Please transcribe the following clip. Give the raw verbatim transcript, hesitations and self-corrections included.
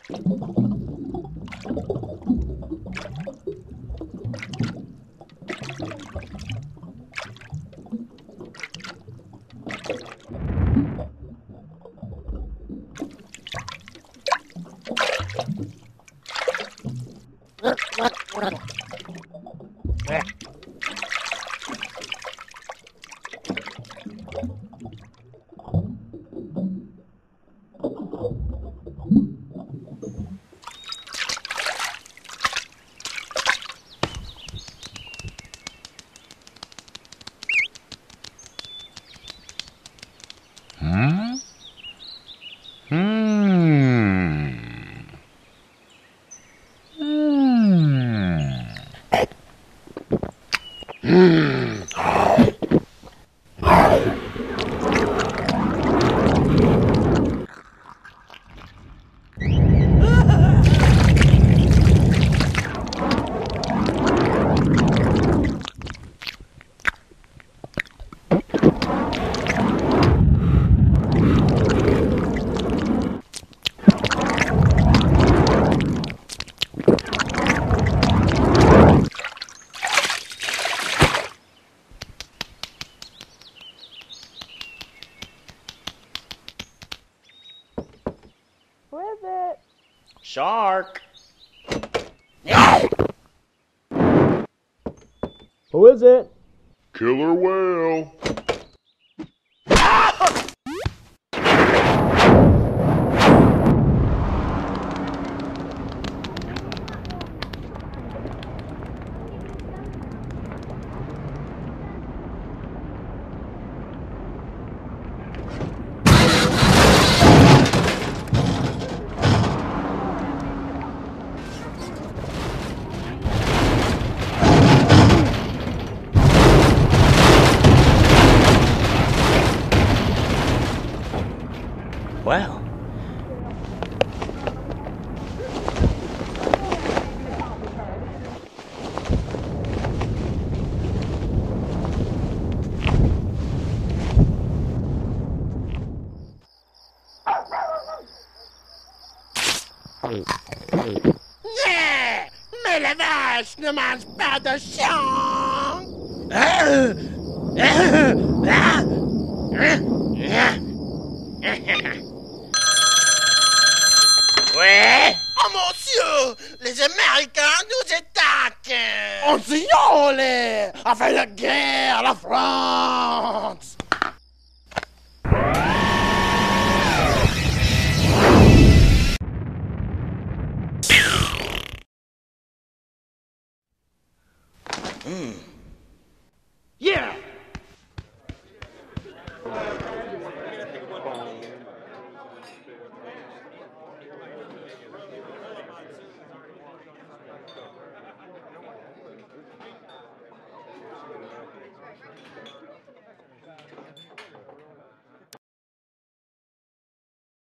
Hmm? Hmm. Hmm. Hmm. Who is it? Shark! Who is it? Killer whale. Well. Yeah! Mais la vache ne mange pas de chien! Ouais? Oh mon Dieu! Les Américains nous attaquent! On s'y allait! A fait la guerre à la France! Hmm.